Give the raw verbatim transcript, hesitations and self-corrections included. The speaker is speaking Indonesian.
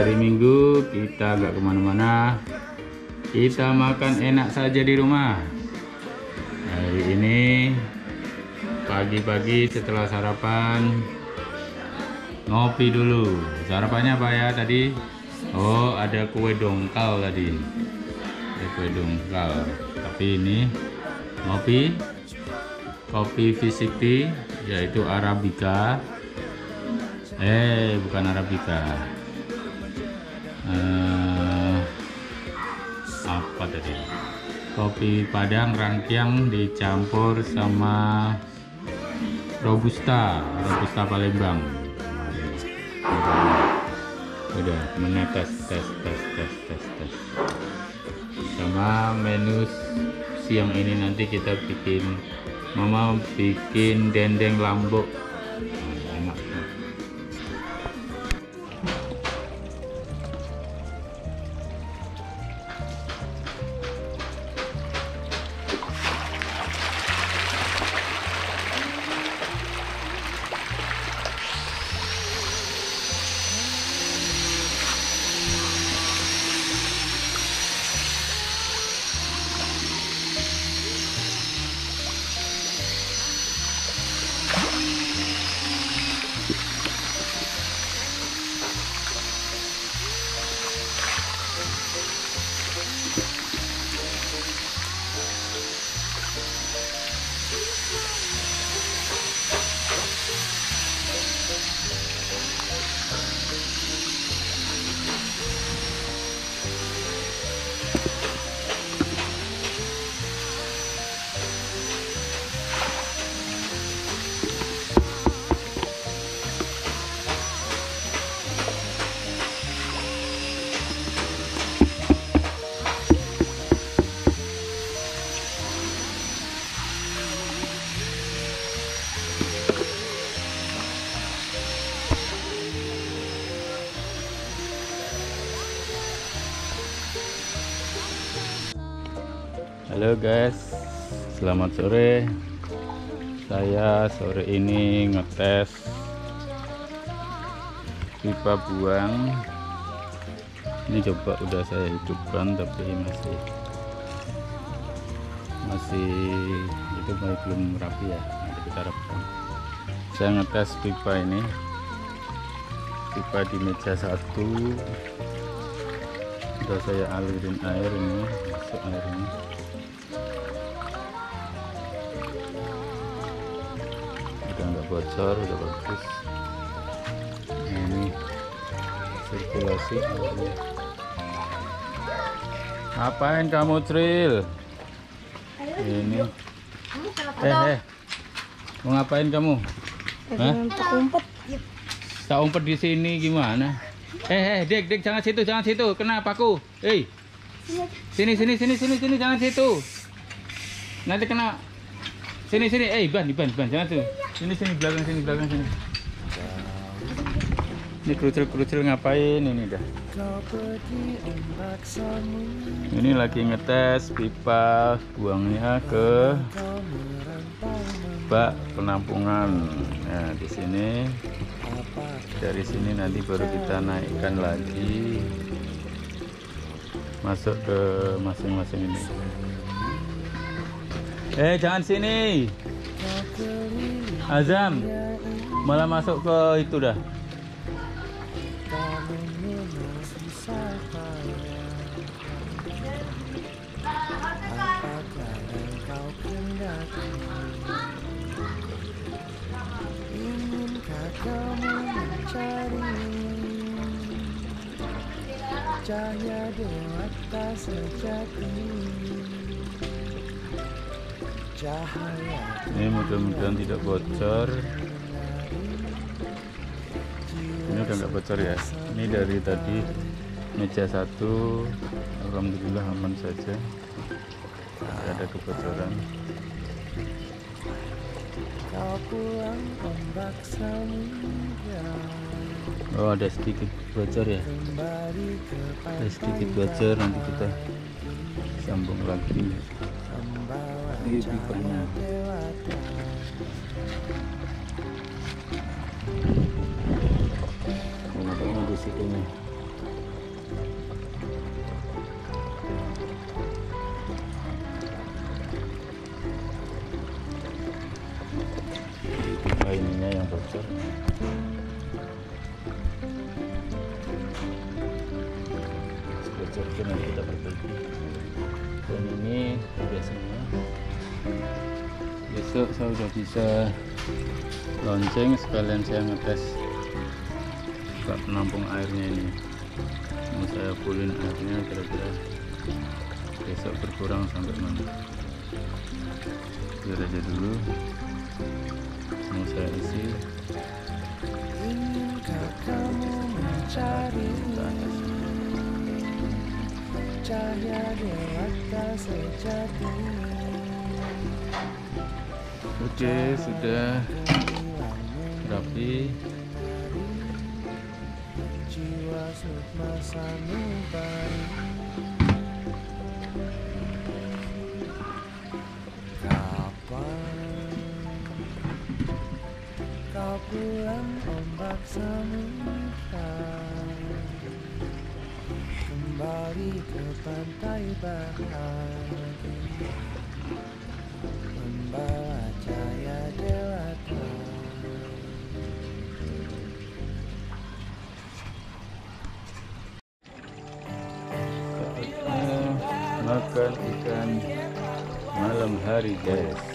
hari Minggu kita nggak kemana-mana, kita makan enak saja di rumah. Hari ini pagi-pagi setelah sarapan ngopi dulu. Sarapannya apa ya tadi? Oh, ada kue dongkal tadi. Ada kue dongkal. Tapi ini ngopi kopi V enam puluh yaitu Arabica. Eh, bukan Arabica. Eh, apa tadi? Kopi Padang Rangkyang dicampur sama Robusta, Robusta Palembang. Udah menetes tes tes tes tes tes. Sama menu siang ini nanti kita bikin, Mama bikin dendeng lambok. Enak. Halo guys, selamat sore. Saya sore ini ngetes pipa buang. Ini coba udah saya hidupkan tapi masih masih itu masih belum rapi ya. Nanti kita rapkan. Saya ngetes pipa ini, pipa di meja satu. Udah saya alirin air ini, masuk air ini. Udah nggak bocor, udah bagus. Nah, ini sirkulasi airnya. Ngapain kamu, Tril? Ini eh eh mau ngapain kamu? Hah? umpet Tak umpet di sini gimana? Eh eh dek dek jangan situ, jangan situ, kena paku. Hei, sini sini sini sini sini, jangan situ, nanti kena. Sini sini, eh ban ban ban, jangan tuh. Sini sini, belakang sini, belakang sini. Ini kerucil-kerucil ngapain ini dah? Ini lagi ngetes pipa buangnya ke bak penampungan. Nah, di sini, dari sini nanti baru kita naikkan lagi masuk ke masing-masing ini. Eh, jangan sini, Azam, malah masuk ke itu dah. Cahaya doa tak sejati. Ini mudah-mudahan tidak bocor. Ini udah nggak bocor ya. Ini dari tadi meja satu, alhamdulillah aman saja, tidak ada kebocoran. Oh, ada sedikit bocor ya, ada sedikit bocor, nanti kita sambung lagi. Ini pipanya. Ini di situ nih. bocor. Bocor itu nanti kita perbaiki. Dan ini udah semua. Besok saya udah bisa lonceng, sekalian saya ngetes bak penampung airnya ini. Mau saya fullin airnya kira-kira besok berkurang sampai mana. Biar aja dulu. Mau saya isi. Inikah kamu mencari cahaya dewata sejati? Oke, sudah rapi. Jiwa sukma sanubari. Kapan kau pulang ombak samudra, kembali ke pantai bahagia, membawa cahaya dewata. Saatnya makan ikan malam hari, guys.